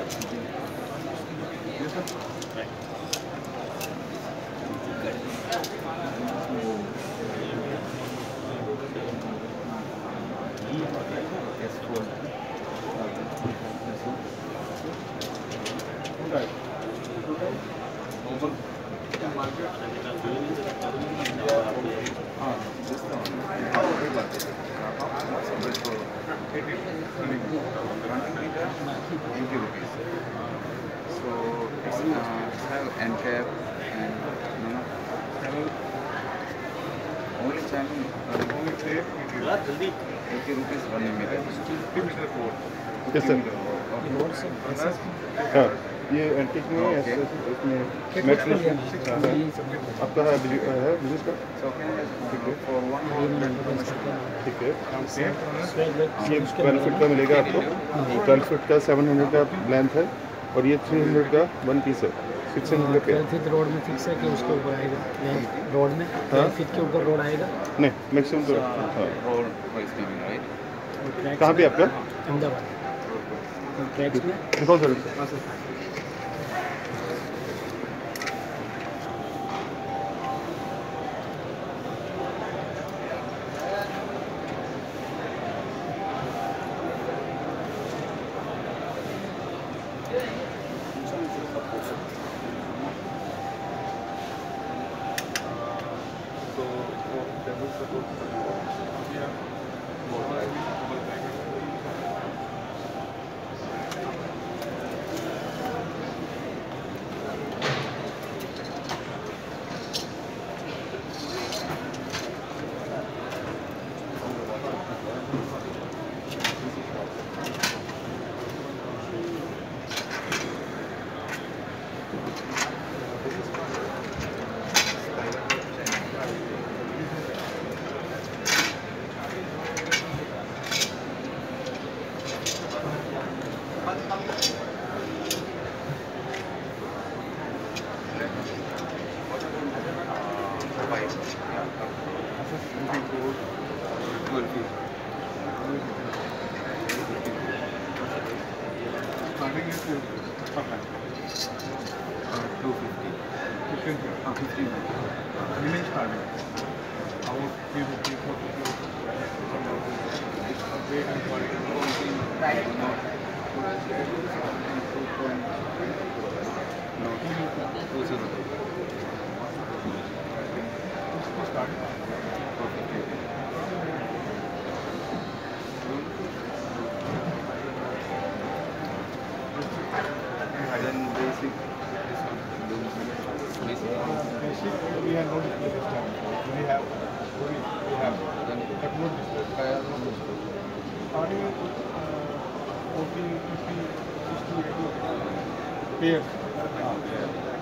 Cap and only channel only 80 rupees 1 meter. 50 meter board. Yes sir. हाँ ये antique में ऐसे इसमें मैक्स में आपका है बिजनेस का ठीक है ठीक है ये 12 फीट का मिलेगा आपको 12 फीट का 700 का लेंथ है और ये 300 का 1 पीस है 600 का 12 फीट रोड में फिक्स है कि उसके ऊपर आएगा रोड में 12 फीट के ऊपर रोड आएगा नहीं मैक्सिमम तो रोड वाइज कमिंग राइट कहाँ पे आपका अहमदाबाद ट्रैक्स में दिखाओ sir We have no display this time. We have but no display. Starting with 40, 50, 60, 80 pairs.